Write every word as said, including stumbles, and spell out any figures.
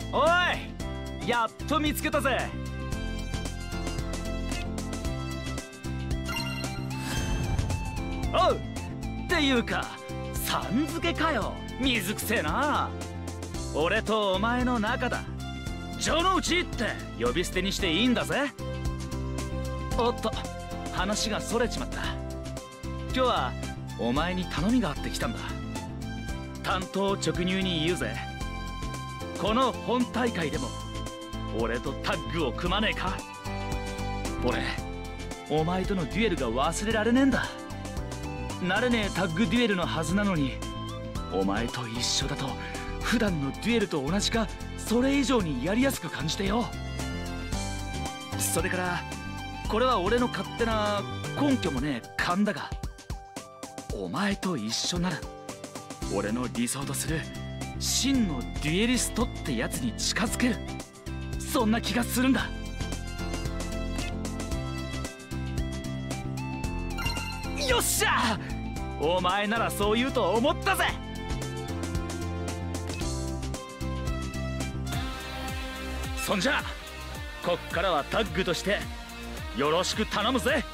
おい、やっと見つけたぜ。おうっていうか、さん付けかよ。水くせえな。俺とお前の仲だ。城之内って呼び捨てにしていいんだぜ。おっと、話がそれちまった。今日はお前に頼みがあってきたんだ。単刀直入に言うぜ。この本大会でも俺とタッグを組まねえか。俺、お前とのデュエルが忘れられねえんだ。慣れねえタッグデュエルのはずなのに、お前と一緒だと普段のデュエルと同じかそれ以上にやりやすく感じてよ。それからこれは俺の勝手な根拠もねえ勘だが、お前と一緒なら俺の理想とする真のデュエリストってやつに近づける、そんな気がするんだ。よっしゃ、お前ならそう言うと思ったぜ。そんじゃこっからはタッグとしてよろしく頼むぜ。